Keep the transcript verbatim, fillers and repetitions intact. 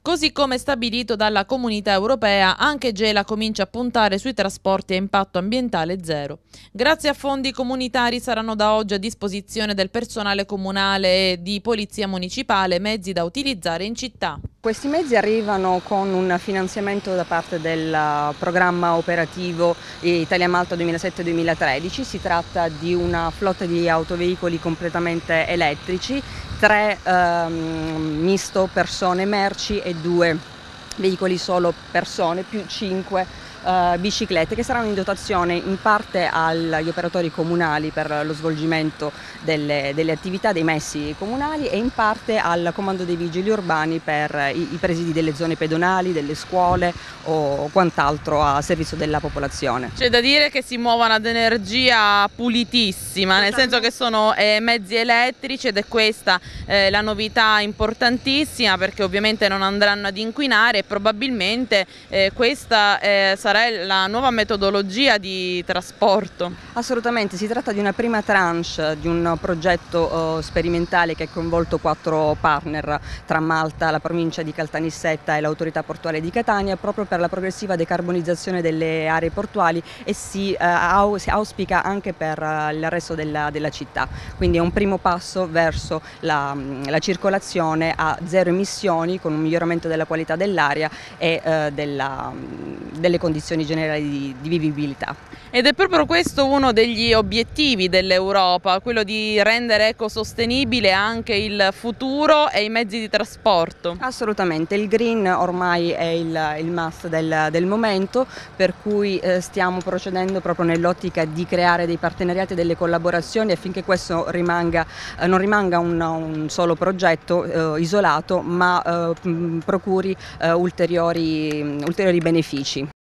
Così come stabilito dalla Comunità Europea, anche Gela comincia a puntare sui trasporti a impatto ambientale zero. Grazie a fondi comunitari saranno da oggi a disposizione del personale comunale e di polizia municipale mezzi da utilizzare in città. Questi mezzi arrivano con un finanziamento da parte del programma operativo Italia-Malta duemilasette duemilatredici. Si tratta di una flotta di autoveicoli completamente elettrici, tre ehm, misto persone merci e due veicoli solo persone più cinque Uh, biciclette che saranno in dotazione in parte agli operatori comunali per lo svolgimento delle, delle attività dei messi comunali e in parte al comando dei vigili urbani per i, i presidi delle zone pedonali, delle scuole o quant'altro a servizio della popolazione. C'è da dire che si muovono ad energia pulitissima, nel senso che sono eh, mezzi elettrici ed è questa eh, la novità importantissima, perché ovviamente non andranno ad inquinare e probabilmente eh, questa eh, sarà sarà la nuova metodologia di trasporto. Assolutamente, si tratta di una prima tranche di un progetto uh, sperimentale che ha coinvolto quattro partner tra Malta, la provincia di Caltanissetta e l'autorità portuale di Catania, proprio per la progressiva decarbonizzazione delle aree portuali e si, uh, si auspica anche per uh, il resto della, della città. Quindi è un primo passo verso la, la circolazione a zero emissioni con un miglioramento della qualità dell'aria e uh, della, delle condizioni generali di, di vivibilità. Ed è proprio questo uno degli obiettivi dell'Europa, quello di rendere ecosostenibile anche il futuro e i mezzi di trasporto. Assolutamente, il green ormai è il, il must del, del momento, per cui eh, stiamo procedendo proprio nell'ottica di creare dei partenariati e delle collaborazioni affinché questo rimanga, eh, non rimanga un, un solo progetto eh, isolato, ma eh, procuri eh, ulteriori, ulteriori benefici.